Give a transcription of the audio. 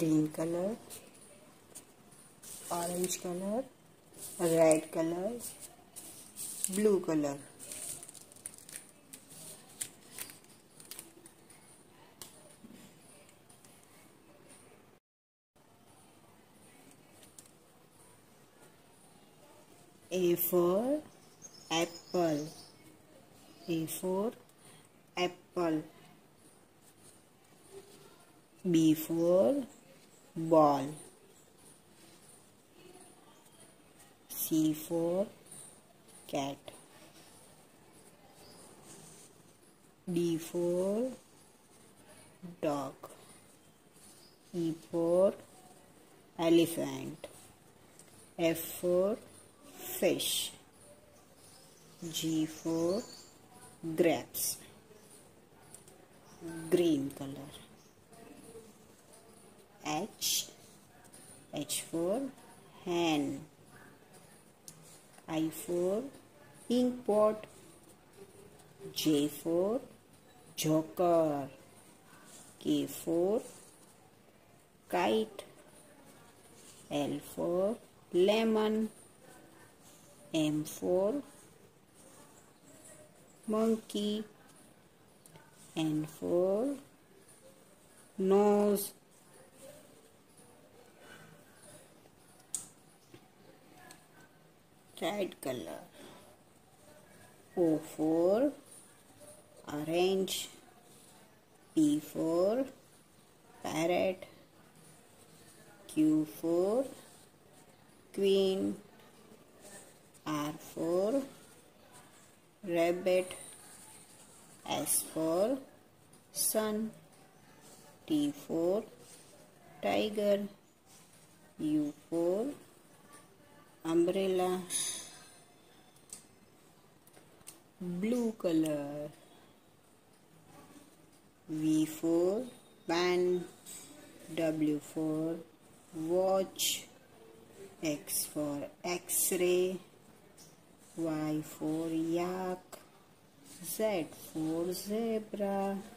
green color, orange color, red color, blue color. A for apple. A for apple. B for ball. C for cat. D for dog. E for elephant. F for fish. G for grapes. Green color. H for hen. I for ink pot. J for joker. K for kite. L for lemon. M for monkey. N for nose. Red color. O for orange. P for parrot. Q for queen. R for rabbit. S for sun. T for tiger. U for umbrella. Blue color. V for van. W for watch. X for X-ray. Y for yak. Z for zebra.